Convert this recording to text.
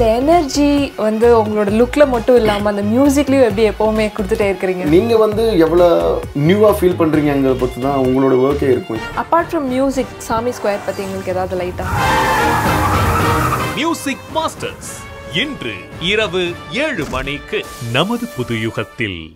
இந்த எனர்ஜி வந்து உங்களோட லுக்ல மட்டும் இல்லாம அந்த மியூசிக்லயும் எப்படி எப்பவுமே கொடுத்துட்டே இருக்கீங்க? நீங்க வந்து எவ்வளவு நியூவா ஃபீல் பண்றீங்கங்கறத பொறுத்து தான் உங்களோட வர்க்கே இருக்கும். Apart from music, Saamy square பத்தி உங்களுக்கு ஏதாவது லைட்டா? மியூசிக் மாஸ்டர்ஸ் இன்று இரவு 7 மணிக்கு நமது புது யுகத்தில்.